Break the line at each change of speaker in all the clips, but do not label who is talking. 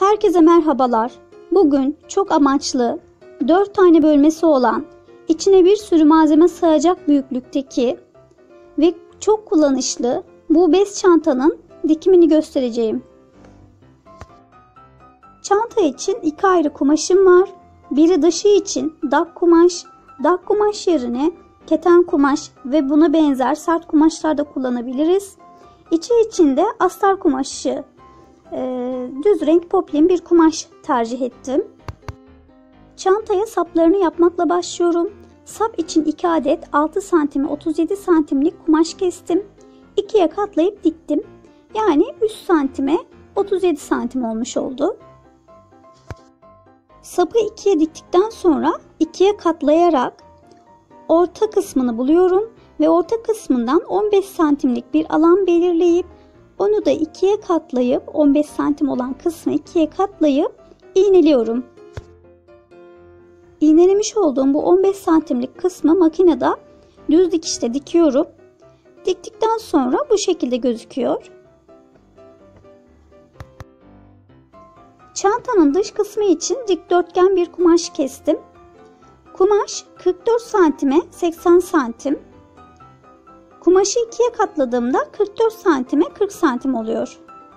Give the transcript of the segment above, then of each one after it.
Herkese merhabalar. Bugün çok amaçlı, 4 tane bölmesi olan, içine bir sürü malzeme sığacak büyüklükteki ve çok kullanışlı bu bez çantanın dikimini göstereceğim. Çanta için 2 ayrı kumaşım var. Biri dışı için dak kumaş yerine keten kumaş ve buna benzer sert kumaşlar da kullanabiliriz. İçi için de astar kumaşı, düz renk poplin bir kumaş tercih ettim. Çantaya saplarını yapmakla başlıyorum. Sap için 2 adet 6 santime 37 santimlik kumaş kestim. 2'ye katlayıp diktim. Yani 3 santime 37 santim olmuş oldu. Sapı 2'ye diktikten sonra 2'ye katlayarak orta kısmını buluyorum ve orta kısmından 15 santimlik bir alan belirleyip onu da 2'ye katlayıp 15 santim olan kısmı 2'ye katlayıp iğneliyorum. İğnelemiş olduğum bu 15 santimlik kısmı makinede düz dikişte dikiyorum. Diktikten sonra bu şekilde gözüküyor. Çantanın dış kısmı için dikdörtgen bir kumaş kestim. Kumaş 44 santime 80 santim. Kumaşı 2'ye katladığımda 44 santime 40 santim oluyor.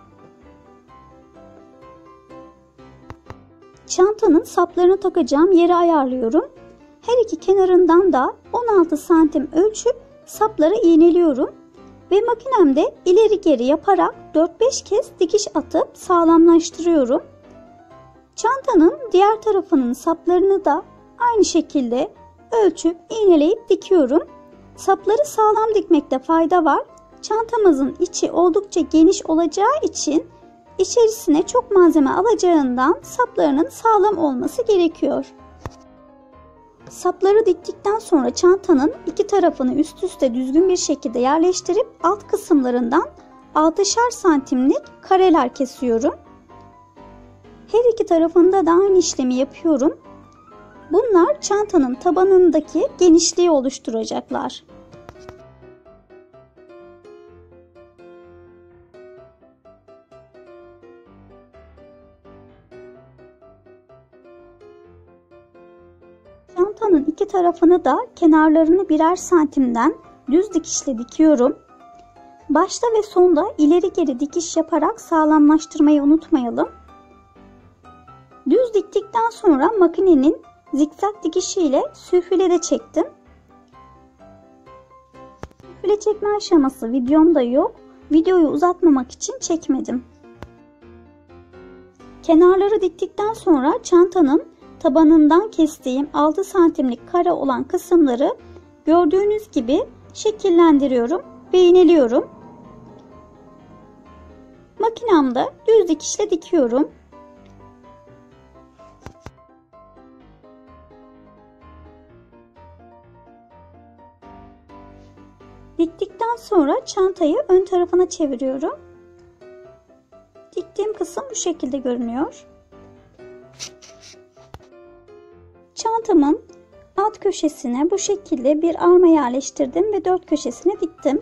Çantanın saplarını takacağım yeri ayarlıyorum. Her iki kenarından da 16 santim ölçüp sapları iğneliyorum. Ve makinemde ileri geri yaparak 4-5 kez dikiş atıp sağlamlaştırıyorum. Çantanın diğer tarafının saplarını da aynı şekilde ölçüp iğneleyip dikiyorum. Sapları sağlam dikmekte fayda var. Çantamızın içi oldukça geniş olacağı için içerisine çok malzeme alacağından saplarının sağlam olması gerekiyor. Sapları diktikten sonra çantanın iki tarafını üst üste düzgün bir şekilde yerleştirip alt kısımlarından 6'şar santimlik kareler kesiyorum. Her iki tarafında da aynı işlemi yapıyorum. Bunlar çantanın tabanındaki genişliği oluşturacaklar. Çantanın iki tarafını da kenarlarını birer santimden düz dikişle dikiyorum. Başta ve sonda ileri geri dikiş yaparak sağlamlaştırmayı unutmayalım. Düz diktikten sonra makinenin zikzak dikişiyle süfile de çektim. Süfile çekme aşaması videomda yok. Videoyu uzatmamak için çekmedim. Kenarları diktikten sonra çantanın tabanından kestiğim 6 santimlik kare olan kısımları gördüğünüz gibi şekillendiriyorum ve iğneliyorum. Makinemde düz dikişle dikiyorum. Diktikten sonra çantayı ön tarafına çeviriyorum. Diktiğim kısım bu şekilde görünüyor. Çantamın alt köşesine bu şekilde bir arma yerleştirdim ve 4 köşesine diktim.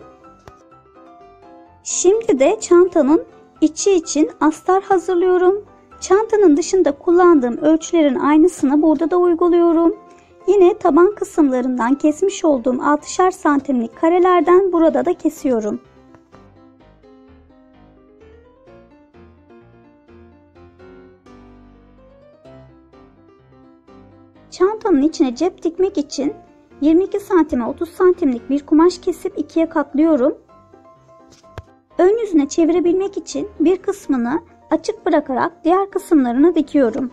Şimdi de çantanın içi için astar hazırlıyorum. Çantanın dışında kullandığım ölçülerin aynısını burada da uyguluyorum. Yine taban kısımlarından kesmiş olduğum 6'şar santimlik karelerden burada da kesiyorum. Çantanın içine cep dikmek için 22 santime 30 santimlik bir kumaş kesip 2'ye katlıyorum. Ön yüzüne çevirebilmek için bir kısmını açık bırakarak diğer kısımlarını dikiyorum.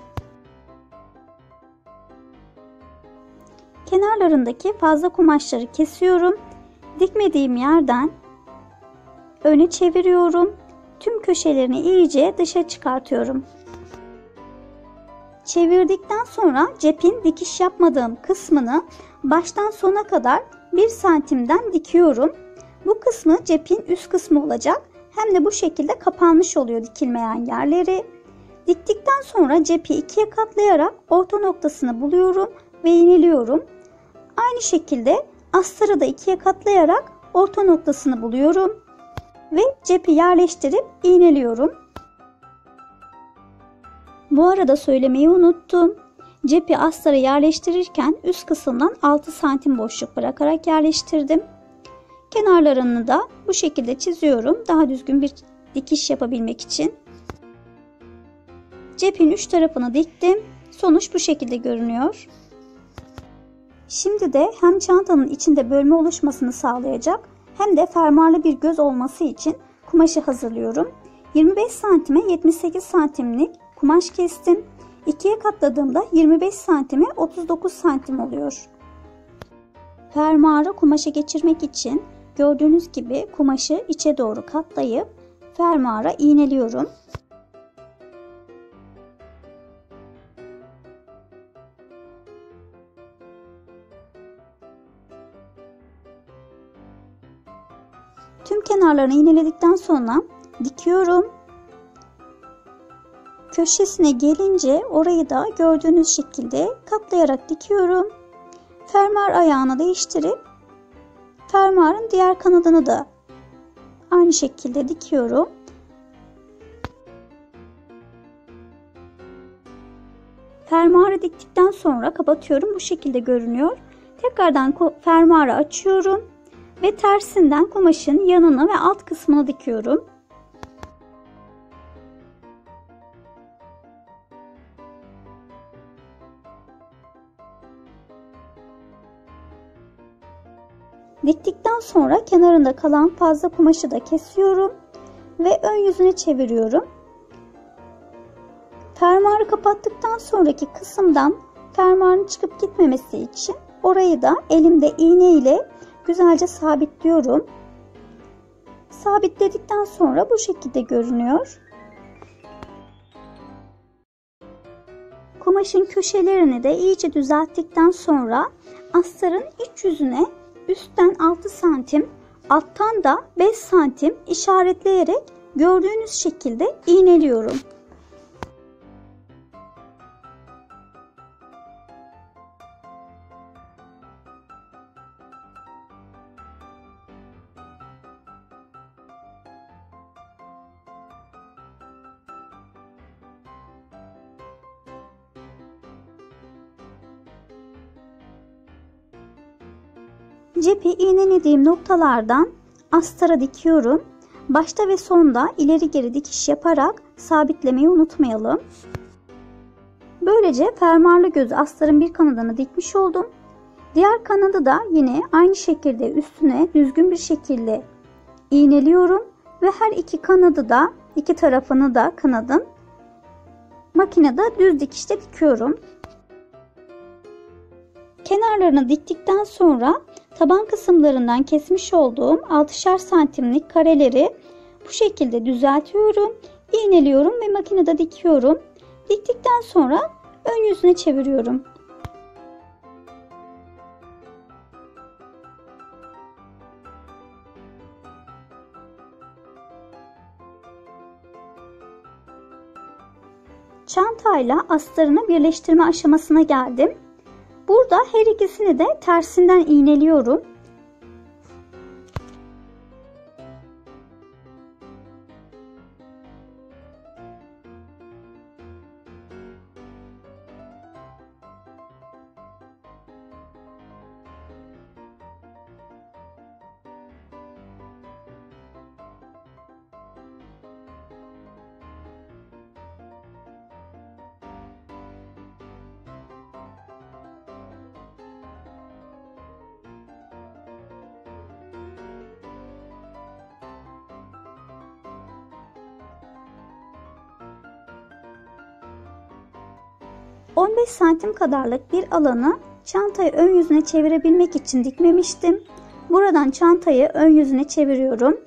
Kenarlarındaki fazla kumaşları kesiyorum. Dikmediğim yerden öne çeviriyorum. Tüm köşelerini iyice dışa çıkartıyorum. Çevirdikten sonra cepin dikiş yapmadığım kısmını baştan sona kadar 1 santimden dikiyorum. Bu kısmı cepin üst kısmı olacak. Hem de bu şekilde kapanmış oluyor dikilmeyen yerleri. Diktikten sonra cepi 2'ye katlayarak orta noktasını buluyorum ve iğneliyorum. Aynı şekilde astarı da 2'ye katlayarak orta noktasını buluyorum ve cepi yerleştirip iğneliyorum. Bu arada söylemeyi unuttum. Cepi astara yerleştirirken üst kısımdan 6 santim boşluk bırakarak yerleştirdim. Kenarlarını da bu şekilde çiziyorum. Daha düzgün bir dikiş yapabilmek için. Cepin üç tarafını diktim. Sonuç bu şekilde görünüyor. Şimdi de hem çantanın içinde bölme oluşmasını sağlayacak hem de fermuarlı bir göz olması için kumaşı hazırlıyorum. 25 santime 78 santimlik kumaş kestim. İkiye katladığımda 25 santime 39 santim oluyor. Fermuarı kumaşa geçirmek için gördüğünüz gibi kumaşı içe doğru katlayıp fermuara iğneliyorum. Tüm kenarlarını iğneledikten sonra dikiyorum. Köşesine gelince orayı da gördüğünüz şekilde katlayarak dikiyorum. Fermuar ayağını değiştirip fermuarın diğer kanadını da aynı şekilde dikiyorum. Fermuarı diktikten sonra kapatıyorum. Bu şekilde görünüyor. Tekrardan fermuarı açıyorum ve tersinden kumaşın yanını ve alt kısmını dikiyorum. Diktikten sonra kenarında kalan fazla kumaşı da kesiyorum ve ön yüzüne çeviriyorum. Fermuarı kapattıktan sonraki kısımdan fermuarın çıkıp gitmemesi için orayı da elimde iğne ile güzelce sabitliyorum. Sabitledikten sonra bu şekilde görünüyor. Kumaşın köşelerini de iyice düzelttikten sonra astarın iç yüzüne üstten 6 santim, alttan da 5 santim işaretleyerek gördüğünüz şekilde iğneliyorum. Cepi iğnelediğim noktalardan astara dikiyorum. Başta ve sonda ileri geri dikiş yaparak sabitlemeyi unutmayalım. Böylece fermuarlı gözü astarın bir kanadını dikmiş oldum. Diğer kanadı da yine aynı şekilde üstüne düzgün bir şekilde iğneliyorum ve her iki kanadı da iki tarafını da kanadın makinede düz dikişte dikiyorum. Kenarlarını diktikten sonra taban kısımlarından kesmiş olduğum 6'şer santimlik kareleri bu şekilde düzeltiyorum, iğneliyorum ve makinede dikiyorum. Diktikten sonra ön yüzüne çeviriyorum. Çantayla astarını birleştirme aşamasına geldim. Burada her ikisini de tersinden iğneliyorum. ...15 santim kadarlık bir alanı çantayı ön yüzüne çevirebilmek için dikmemiştim. Buradan çantayı ön yüzüne çeviriyorum.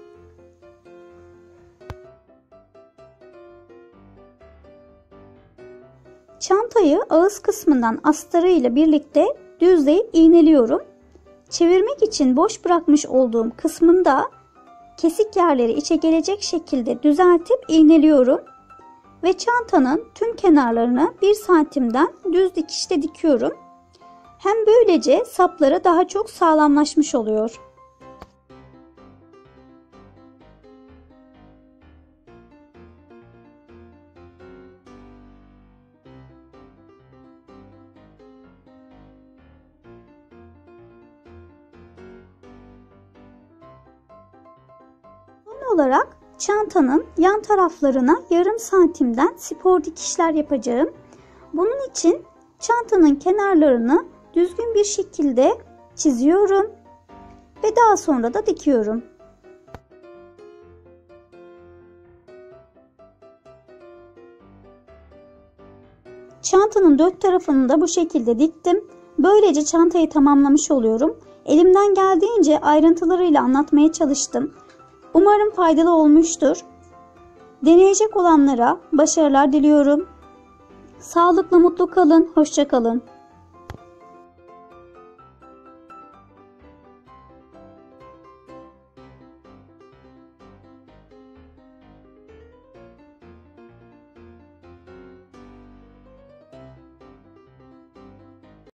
Çantayı ağız kısmından astarı ile birlikte düzleyip iğneliyorum. Çevirmek için boş bırakmış olduğum kısmında kesik yerleri içe gelecek şekilde düzeltip iğneliyorum. Ve çantanın tüm kenarlarını 1 santimden düz dikişte dikiyorum. Hem böylece sapları daha çok sağlamlaşmış oluyor. Son olarak çantanın yan taraflarına yarım santimden spor dikişler yapacağım. Bunun için çantanın kenarlarını düzgün bir şekilde çiziyorum ve daha sonra da dikiyorum. Çantanın dört tarafını da bu şekilde diktim. Böylece çantayı tamamlamış oluyorum. Elimden geldiğince ayrıntılarıyla anlatmaya çalıştım. Umarım faydalı olmuştur. Deneyecek olanlara başarılar diliyorum. Sağlıklı, mutlu kalın, hoşça kalın.